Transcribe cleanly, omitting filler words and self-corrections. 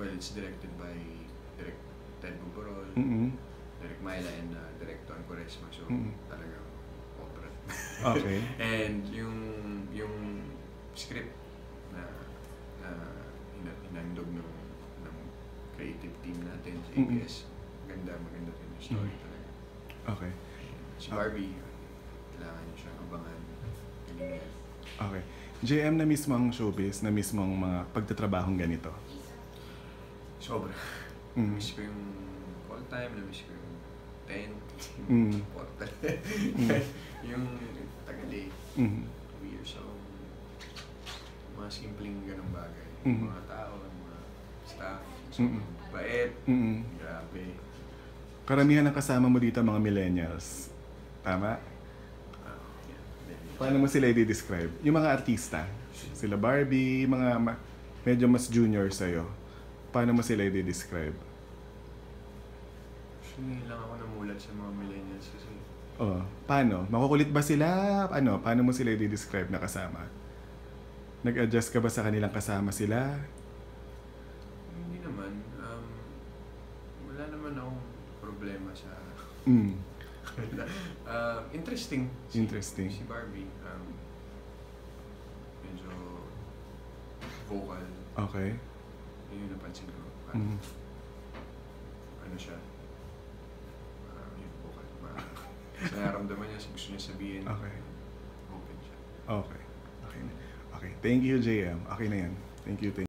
Well, it's directed by Direk Ted Buborol, Mm-mm. Direk Myla, and Direk Ton Quaresma. So, talagang opera. Okay. And yung script na inandog ng creative team natin sa ABS, maganda rin yung story talaga. Okay. Si Barbie, kailangan niyo siyang abangan. Galing niya. Okay. JM, na mismo ang showbiz, na mismo ang mga pagtatrabahong ganito? Sobra. Namiss ko yung call time, namiss ko yung tent, yung portal. Yung tagal 2 years ako. Mga simpleng ganong bagay. Yung mga tao, yung mga staff, sobrang bait, grabe. Karamihan ng kasama mo dito mga millennials. Tama? Paano mo sila i-describe? Yung mga artista, sila Barbie, mga medyo mas junior sa'yo. Paano mo sila i-describe? Hindi lang ako namulat sa mga millennials kasi. Oh, paano? Makukulit ba sila? Paano mo sila i-describe na kasama? Nag-adjust ka ba sa kanilang kasama sila? Hindi naman. Wala naman akong problema sa... interesting. Interesting. Si Barbie. Medyo vocal. Okay. Yun yung napansin ko. Ano siya? Yung vocal. Sa nararamdaman niya, gusto niya sabihin. Okay. Open siya. Okay. Okay. Okay. Thank you, JM. Okay na yan. Thank you.